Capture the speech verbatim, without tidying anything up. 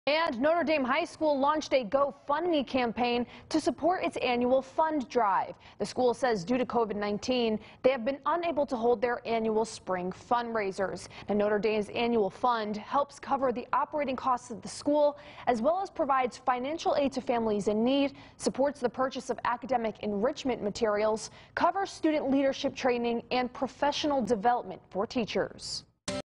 And Notre Dame High School launched a GoFundMe campaign to support its annual fund drive. The school says due to COVID nineteen, they have been unable to hold their annual spring fundraisers. And Notre Dame's annual fund helps cover the operating costs of the school, as well as provides financial aid to families in need, supports the purchase of academic enrichment materials, covers student leadership training, and professional development for teachers.